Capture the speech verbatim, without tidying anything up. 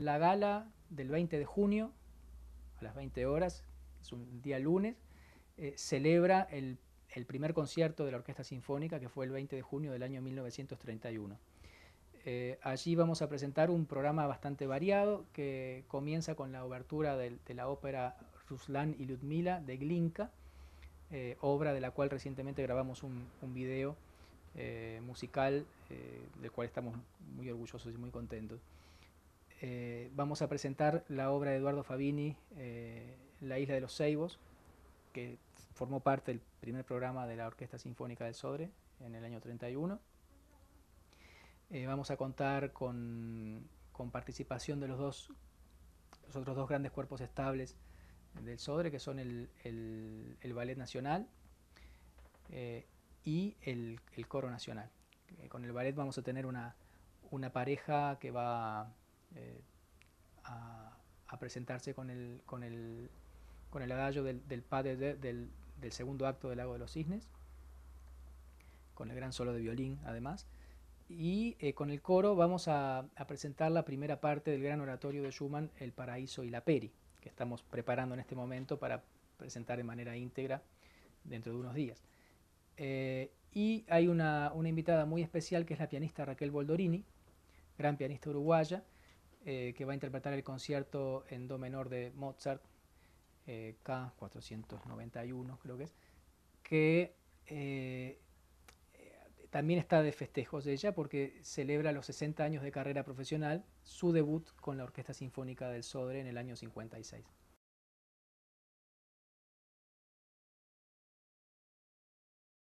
la gala del veinte de junio, a las veinte horas, es un día lunes, eh, celebra el, el primer concierto de la Orquesta Sinfónica, que fue el veinte de junio del año mil novecientos treinta y uno. Eh, allí vamos a presentar un programa bastante variado que comienza con la obertura de, de la ópera Ruslan y Ludmila de Glinka, eh, obra de la cual recientemente grabamos un, un video eh, musical eh, del cual estamos muy orgullosos y muy contentos. Eh, vamos a presentar la obra de Eduardo Fabini, eh, La isla de los Ceibos, que formó parte del primer programa de la Orquesta Sinfónica del Sodre en el año treinta y uno. Eh, vamos a contar con, con participación de los, dos, los otros dos grandes cuerpos estables del Sodre, que son el, el, el Ballet Nacional eh, y el, el Coro Nacional. Eh, con el ballet vamos a tener una, una pareja que va eh, a, a, presentarse con el, con el, con el adagio del, del padre de, del, del segundo acto del Lago de los Cisnes, con el gran solo de violín además. Y eh, con el coro vamos a, a presentar la primera parte del gran oratorio de Schumann, El Paraíso y la Peri, que estamos preparando en este momento para presentar de manera íntegra dentro de unos días. Eh, y hay una, una invitada muy especial que es la pianista Raquel Boldorini, gran pianista uruguaya, eh, que va a interpretar el concierto en do menor de Mozart, eh, K cuatrocientos noventa y uno creo que es, que eh, también está de festejos ella porque celebra los sesenta años de carrera profesional, su debut con la Orquesta Sinfónica del Sodre en el año cincuenta y seis.